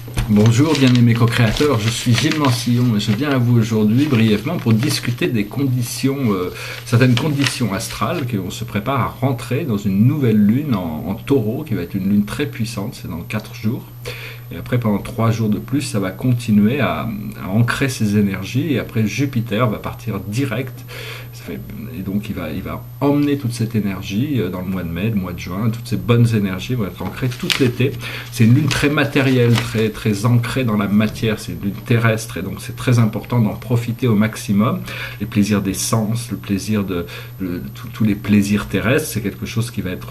Bonjour bien-aimés co-créateurs, je suis Gilles Mansillon et je viens à vous aujourd'hui brièvement pour discuter des conditions, certaines conditions astrales qu'on se prépare à rentrer dans une nouvelle lune en taureau qui va être une lune très puissante, c'est dans 4 jours. Et après, pendant 3 jours de plus, ça va continuer à ancrer ses énergies. Et après, Jupiter va partir direct. Et donc, il va emmener toute cette énergie dans le mois de mai, le mois de juin. Toutes ces bonnes énergies vont être ancrées tout l'été. C'est une lune très matérielle, très ancrée dans la matière. C'est une lune terrestre. Et donc, c'est très important d'en profiter au maximum. Les plaisirs des sens, le plaisir tous les plaisirs terrestres, c'est quelque chose qui va être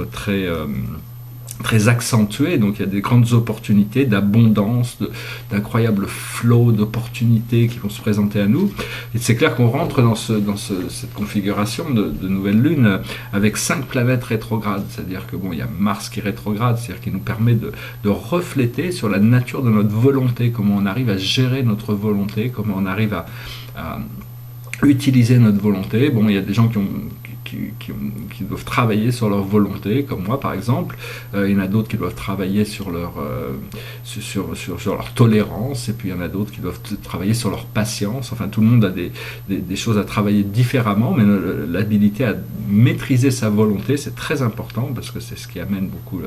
très accentué, donc il y a des grandes opportunités d'abondance, d'incroyables flots d'opportunités qui vont se présenter à nous. Et c'est clair qu'on rentre dans cette configuration de nouvelle lune avec 5 planètes rétrogrades, c'est-à-dire que bon, il y a Mars qui est rétrograde, c'est-à-dire qui nous permet de refléter sur la nature de notre volonté, comment on arrive à gérer notre volonté, comment on arrive à utiliser notre volonté. Bon, il y a des gens qui doivent travailler sur leur volonté, comme moi par exemple. Il y en a d'autres qui doivent travailler sur leur tolérance, et puis il y en a d'autres qui doivent travailler sur leur patience. Enfin, tout le monde a des choses à travailler différemment, mais l'habilité à maîtriser sa volonté, c'est très important, parce que c'est ce qui amène beaucoup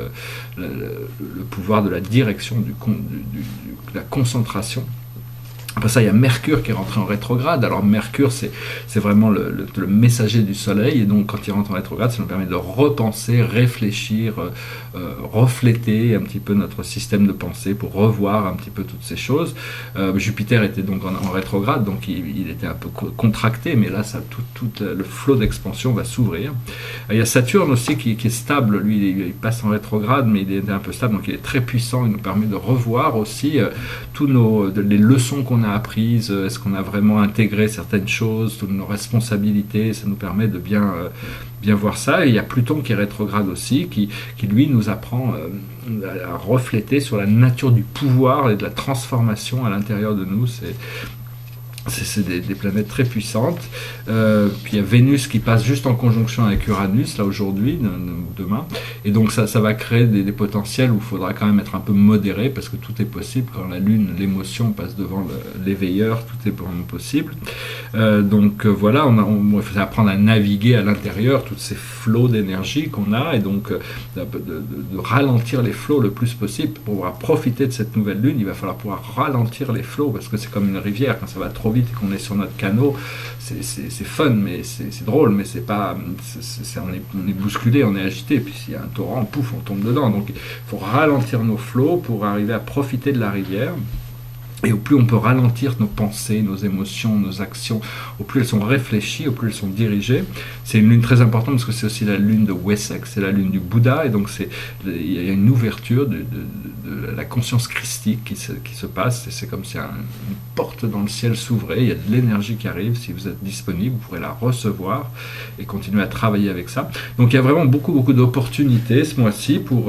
le pouvoir de la direction, de la concentration. Après ça, il y a Mercure qui est rentré en rétrograde. Alors Mercure, c'est vraiment le messager du Soleil, et donc quand il rentre en rétrograde, ça nous permet de repenser, réfléchir, refléter un petit peu notre système de pensée pour revoir un petit peu toutes ces choses. Jupiter était donc en rétrograde, donc il était un peu contracté, mais là, tout le flot d'expansion va s'ouvrir. Il y a Saturne aussi qui est stable, lui, il passe en rétrograde, mais il est un peu stable, donc il est très puissant, il nous permet de revoir aussi les leçons qu'on a apprises, est-ce qu'on a vraiment intégré certaines choses, toutes nos responsabilités, ça nous permet de bien voir ça. Et il y a Pluton qui est rétrograde aussi, qui lui nous apprend à refléter sur la nature du pouvoir et de la transformation à l'intérieur de nous. C'est des planètes très puissantes. Puis il y a Vénus qui passe juste en conjonction avec Uranus, là aujourd'hui, demain. Et donc ça va créer des potentiels où il faudra quand même être un peu modéré, parce que tout est possible. Quand la Lune, l'émotion passe devant l'éveilleur, tout est vraiment possible. Voilà, il faut apprendre à naviguer à l'intérieur, tous ces flots d'énergie qu'on a, et donc de ralentir les flots le plus possible. Pour pouvoir profiter de cette nouvelle Lune, il va falloir pouvoir ralentir les flots, parce que c'est comme une rivière, quand ça va trop vite et qu'on est sur notre canot, c'est fun, mais c'est drôle, mais c'est pas, on est bousculé, on est agité, puis s'il y a un torrent, pouf, on tombe dedans. Donc il faut ralentir nos flots pour arriver à profiter de la rivière. Et au plus on peut ralentir nos pensées, nos émotions, nos actions, au plus elles sont réfléchies, au plus elles sont dirigées. C'est une lune très importante, parce que c'est aussi la lune de Wessex, c'est la lune du Bouddha, et donc il y a une ouverture de la conscience christique qui se passe, et c'est comme si une porte dans le ciel s'ouvrait, il y a de l'énergie qui arrive. Si vous êtes disponible, vous pourrez la recevoir et continuer à travailler avec ça. Donc il y a vraiment beaucoup d'opportunités ce mois-ci pour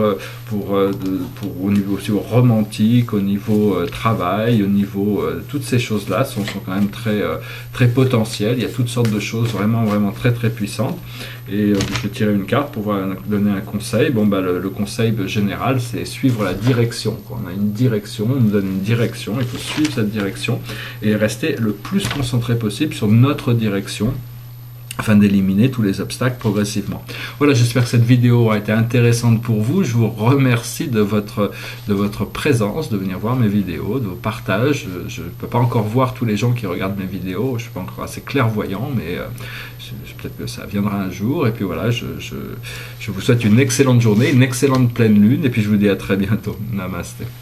au niveau aussi romantique, au niveau travail, au niveau toutes ces choses-là sont quand même très potentielles. Il y a toutes sortes de choses vraiment très puissantes. Et je vais tirer une carte pour donner un conseil. Bon, le conseil général, c'est suivre la direction. On a une direction, on nous donne une direction, il faut suivre cette direction et rester le plus concentré possible sur notre direction, afin d'éliminer tous les obstacles progressivement. Voilà, j'espère que cette vidéo aura été intéressante pour vous. Je vous remercie de votre présence, de venir voir mes vidéos, de vos partages. Je ne peux pas encore voir tous les gens qui regardent mes vidéos, je ne suis pas encore assez clairvoyant, mais peut-être que ça viendra un jour. Et puis voilà, je vous souhaite une excellente journée, une excellente pleine lune, et puis je vous dis à très bientôt. Namasté.